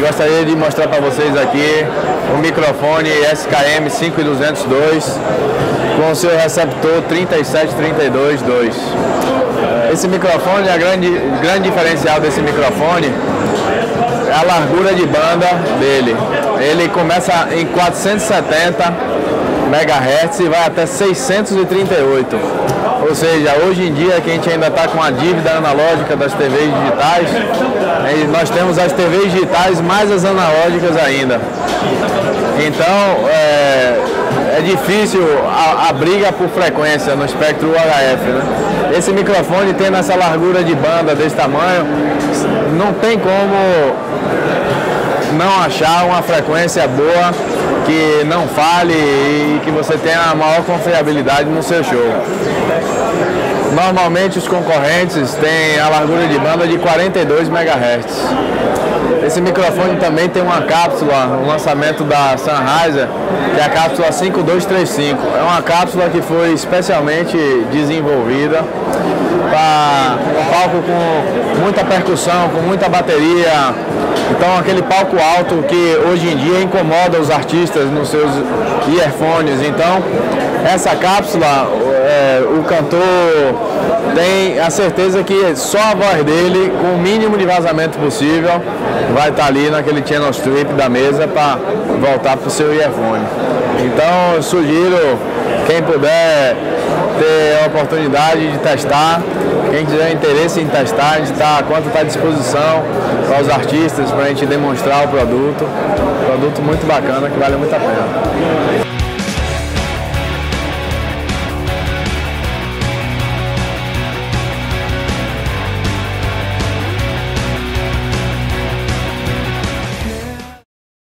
Gostaria de mostrar para vocês aqui o microfone SKM 5202 com o seu receptor 37322. Esse microfone, a grande diferencial desse microfone é a largura de banda dele. Ele começa em 470 MHz e vai até 638. Ou seja, hoje em dia que a gente ainda está com a dívida analógica das TVs digitais, nós temos as TVs digitais mais as analógicas ainda. Então é difícil a briga por frequência no espectro UHF, né? Esse microfone tendo essa largura de banda desse tamanho, não tem como não achar uma frequência boa, que não fale e que você tenha a maior confiabilidade no seu show. Normalmente os concorrentes têm a largura de banda de 42 MHz. Esse microfone também tem uma cápsula, um lançamento da Sennheiser, que é a cápsula 5235. É uma cápsula que foi especialmente desenvolvida para um palco com muita percussão, com muita bateria. Então aquele palco alto que hoje em dia incomoda os artistas nos seus earphones. Então essa cápsula, o cantor tem a certeza que só a voz dele, com o mínimo de vazamento possível, vai estar ali naquele channel strip da mesa para voltar para o seu earphone. Então eu sugiro, quem puder ter a oportunidade de testar, quem tiver interesse em testar, a gente está à disposição para os artistas, para a gente demonstrar o produto. Produto muito bacana, que vale muito a pena.